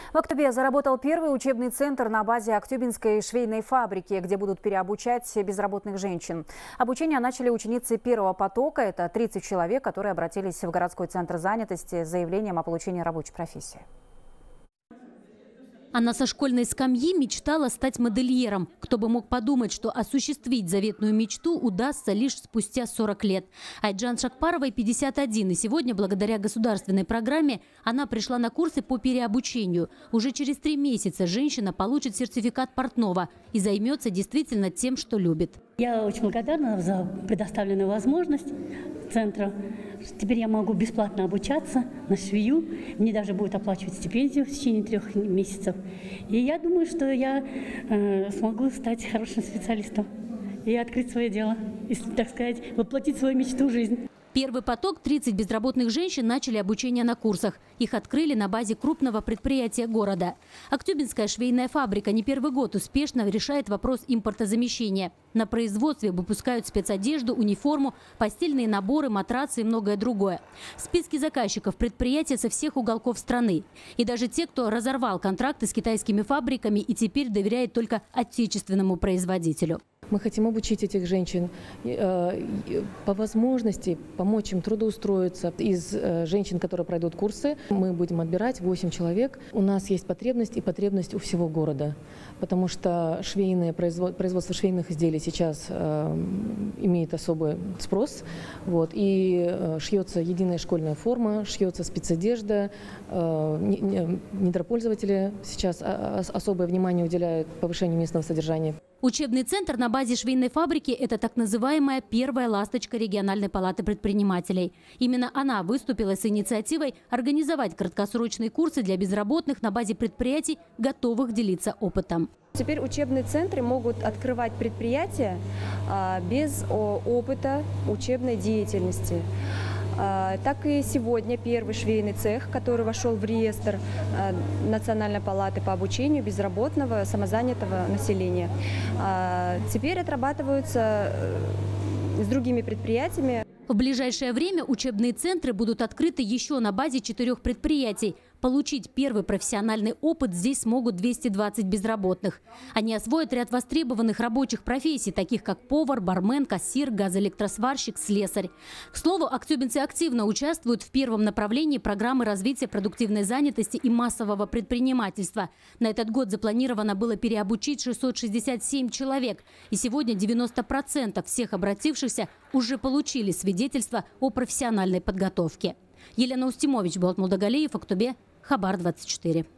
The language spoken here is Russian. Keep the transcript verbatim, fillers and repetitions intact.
В Актубе заработал первый учебный центр на базе Актюбинской швейной фабрики, где будут переобучать безработных женщин. Обучение начали ученицы первого потока. Это тридцать человек, которые обратились в городской центр занятости с заявлением о получении рабочей профессии. Она со школьной скамьи мечтала стать модельером. Кто бы мог подумать, что осуществить заветную мечту удастся лишь спустя сорок лет. Айджан Шакпаровой пятьдесят один, и сегодня, благодаря государственной программе, она пришла на курсы по переобучению. Уже через три месяца женщина получит сертификат портного и займется действительно тем, что любит. Я очень благодарна за предоставленную возможность центра. Теперь я могу бесплатно обучаться на швею. Мне даже будет оплачивать стипендию в течение трех месяцев. И я думаю, что я э, смогу стать хорошим специалистом и открыть свое дело, и, так сказать, воплотить свою мечту в жизнь. Первый поток, тридцать безработных женщин, начали обучение на курсах. Их открыли на базе крупного предприятия города. Актюбинская швейная фабрика не первый год успешно решает вопрос импортозамещения. На производстве выпускают спецодежду, униформу, постельные наборы, матрацы и многое другое. В списке заказчиков предприятия со всех уголков страны. И даже те, кто разорвал контракты с китайскими фабриками и теперь доверяет только отечественному производителю. Мы хотим обучить этих женщин, по возможности помочь им трудоустроиться. Из женщин, которые пройдут курсы, мы будем отбирать восемь человек. У нас есть потребность и потребность у всего города, потому что швейное производство швейных изделий сейчас имеет особый спрос. Вот, и шьется единая школьная форма, шьется спецодежда. Недропользователи сейчас особое внимание уделяют повышению местного содержания. Учебный центр на базе швейной фабрики – это так называемая первая ласточка региональной палаты предпринимателей. Именно она выступила с инициативой организовать краткосрочные курсы для безработных на базе предприятий, готовых делиться опытом. Теперь учебные центры могут открывать предприятия без опыта учебной деятельности. Так и сегодня первый швейный цех, который вошел в реестр Национальной палаты по обучению безработного самозанятого населения, теперь отрабатываются с другими предприятиями. В ближайшее время учебные центры будут открыты еще на базе четырех предприятий. Получить первый профессиональный опыт здесь смогут двести двадцать безработных. Они освоят ряд востребованных рабочих профессий, таких как повар, бармен, кассир, газоэлектросварщик, слесарь. К слову, актюбинцы активно участвуют в первом направлении программы развития продуктивной занятости и массового предпринимательства. На этот год запланировано было переобучить шестьсот шестьдесят семь человек. И сегодня девяносто процентов всех обратившихся уже получили свидетельство о профессиональной подготовке. Елена Устимович, Болот Молдогалиев, Актубе, Хабар двадцать четыре.